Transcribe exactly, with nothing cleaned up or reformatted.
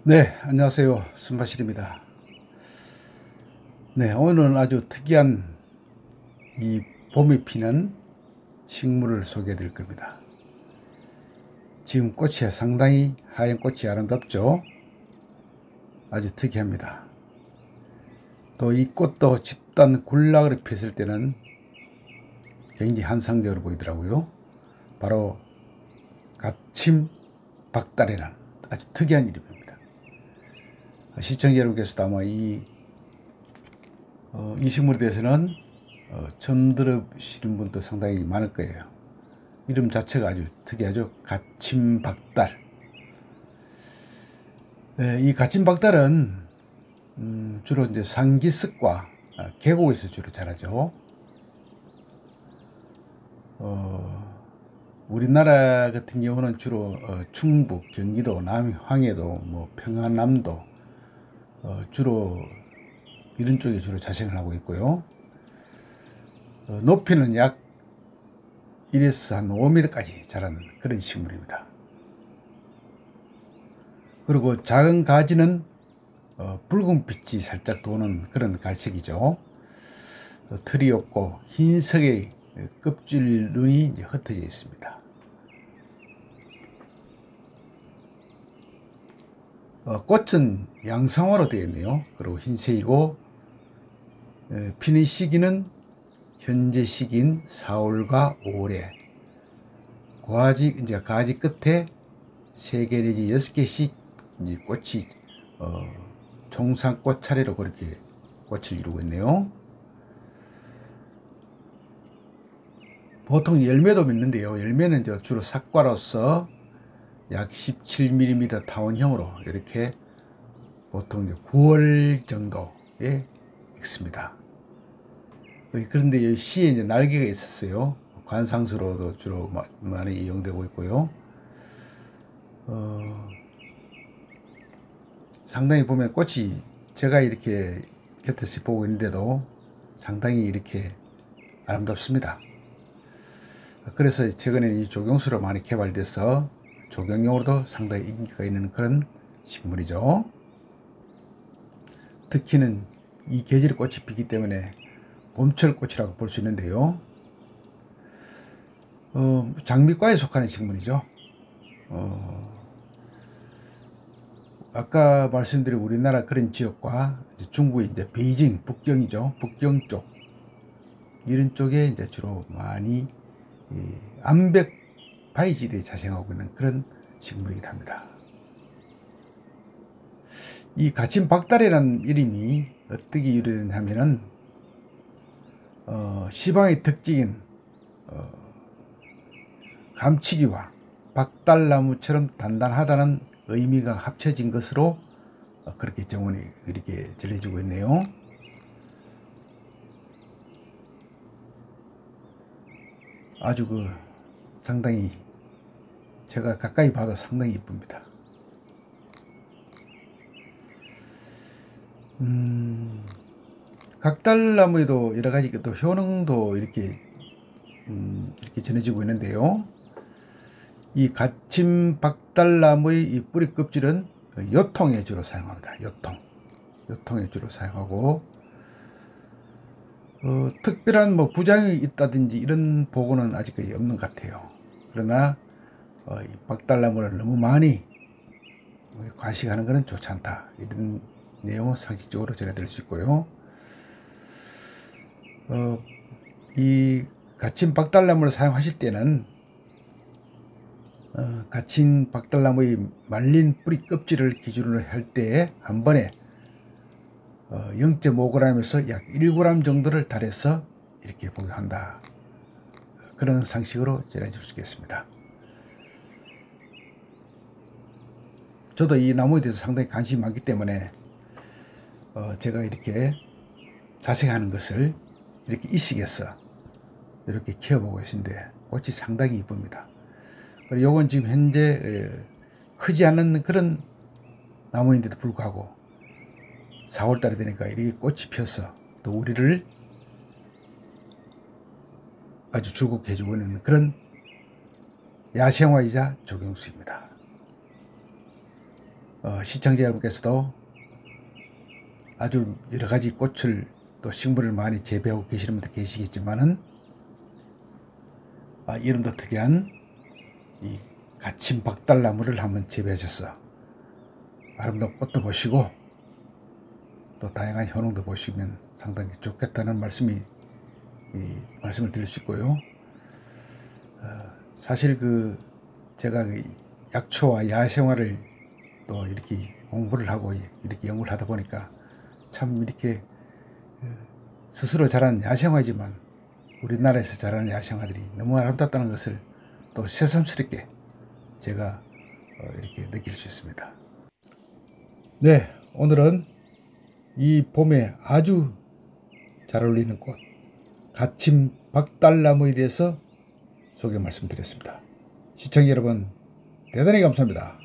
네, 안녕하세요. 순바실입니다. 네, 오늘은 아주 특이한 이 봄이 피는 식물을 소개해 드릴 겁니다. 지금 꽃이 상당히 하얀 꽃이 아름답죠? 아주 특이합니다. 또 이 꽃도 집단 군락으로 폈을 때는 굉장히 환상적으로 보이더라고요. 바로 가침박달이라는 아주 특이한 이름입니다. 시청자 여러분께서도 아마 이, 어, 이 식물에 대해서는 어, 처음 들으시는 분도 상당히 많을 거예요. 이름 자체가 아주 특이하죠. 가침박달. 네, 이 가침박달은 음, 주로 이제 상기슭과 아, 계곡에서 주로 자라죠. 어, 우리나라 같은 경우는 주로 어, 충북, 경기도, 남황해도, 뭐 평안남도 어, 주로 이런 쪽에 주로 자생을 하고 있고요. 어, 높이는 약 일에서 한 오 미터까지 자라는 그런 식물입니다. 그리고 작은 가지는 어, 붉은빛이 살짝 도는 그런 갈색이죠. 어, 틀이 없고 흰색의 껍질눈이 이제 흩어져 있습니다. 어, 꽃은 양상화로 되어 있네요. 그리고 흰색이고 에, 피는 시기는 현재 시기인 사월과 오월에 가지 이제 가지 끝에 세 개 내지 여섯 개씩 이제 꽃이 어, 총상꽃 차례로 그렇게 꽃을 이루고 있네요. 보통 열매도 맺는데요. 열매는 주로 삭과로서 약 십칠 밀리미터 타원형으로 이렇게 보통 이제 구월 정도에 익습니다. 그런데 이 씨에 이제 날개가 있었어요. 관상수로도 주로 많이 이용되고 있고요. 어, 상당히 보면 꽃이 제가 이렇게 곁에서 보고 있는데도 상당히 이렇게 아름답습니다. 그래서 최근에 이 조경수로 많이 개발돼서 조경용으로도 상당히 인기가 있는 그런 식물이죠. 특히는 이 계절에 꽃이 피기 때문에 봄철꽃이라고 볼 수 있는데요. 어, 장미과에 속하는 식물이죠. 어, 아까 말씀드린 우리나라 그런 지역과 이제 중국의 이제 베이징, 북경이죠. 북경 쪽 이런 쪽에 이제 주로 많이 암벽 바위지대에 자생하고 있는 그런 식물이기도 합니다. 이 가침박달이라는 이름이 어떻게 유래되냐면은 어, 시방의 특징인 어, 감치기와 박달나무처럼 단단하다는 의미가 합쳐진 것으로 어, 그렇게 정원이 이렇게 전해지고 있네요. 아주 그 상당히 제가 가까이 봐도 상당히 이쁩니다. 음, 각달나무에도 여러 가지 또 효능도 이렇게 음, 이렇게 전해지고 있는데요. 이 가침박달나무의 이 뿌리 껍질은 요통에 주로 사용합니다. 요통, 요통에 주로 사용하고 어, 특별한 뭐 부작용이 있다든지 이런 보고는 아직까지 없는 것 같아요. 그러나 어, 이 박달나무를 너무 많이 과식하는 것은 좋지 않다. 이런 내용은 상식적으로 전해드릴 수 있고요. 어, 이 갇힌 박달나무를 사용하실 때는 어, 갇힌 박달나무의 말린 뿌리 껍질을 기준으로 할 때 한 번에 어, 영 점 오 그램에서 약 일 그램 정도를 달해서 이렇게 복용한다. 그런 상식으로 전해줄 수 있겠습니다. 저도 이 나무에 대해서 상당히 관심이 많기 때문에 어, 제가 이렇게 자생하는 것을 이렇게 이식해서 이렇게 키워보고 있는데 꽃이 상당히 이쁩니다. 그리고 요건 지금 현재 크지 않은 그런 나무인데도 불구하고 사월 달이 되니까 이렇게 꽃이 펴서 또 우리를 아주 즐겁게 해주고 있는 그런 야생화이자 조경수입니다. 어, 시청자 여러분께서도 아주 여러 가지 꽃을 또 식물을 많이 재배하고 계시는 분도 계시겠지만은 아, 이름도 특이한 이 가침 박달나무를 한번 재배하셔서 아름다운 꽃도 보시고 또 다양한 효능도 보시면 상당히 좋겠다는 말씀이 이 말씀을 드릴 수 있고요. 어, 사실 그 제가 그 약초와 야생화를 또 이렇게 공부를 하고 이렇게 연구를 하다 보니까 참 이렇게 스스로 자란 야생화이지만 우리나라에서 자라는 야생화들이 너무 아름답다는 것을 또 새삼스럽게 제가 이렇게 느낄 수 있습니다. 네, 오늘은 이 봄에 아주 잘 어울리는 꽃 가침 박달나무에 대해서 소개 말씀드렸습니다. 시청자 여러분 대단히 감사합니다.